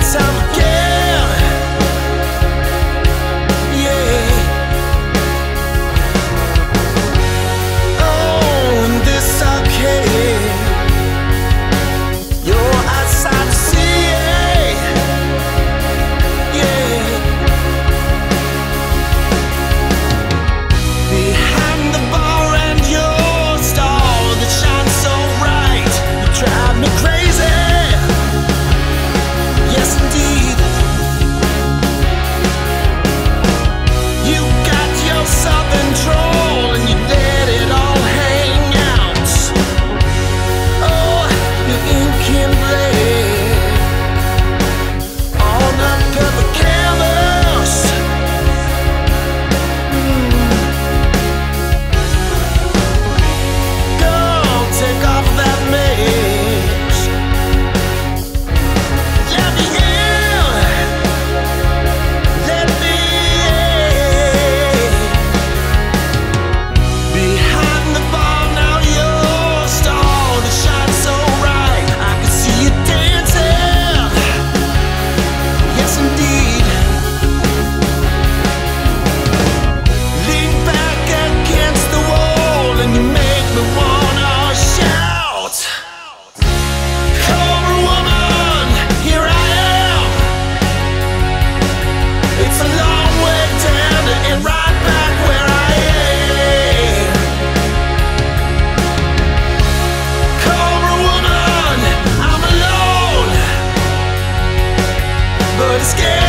time again. Yeah. Oh, and this arcade, your eyesight to see, yeah. Behind the bar and your star that shines so bright, you drive me crazy. Yes, indeed. You got your self-control and you let it all hang out. Oh, your ink and blade on a perfect canvas. Go, take off that mask. Let me in. Let me in. Behind the bar now, your star that shines so bright. I can see you dancing. Yes, indeed. Lean back against the wall and you make me wanna shout. Cobra woman, here I am. It's a long way down to end right back where I am. Cobra woman, I'm alone, but it's scary.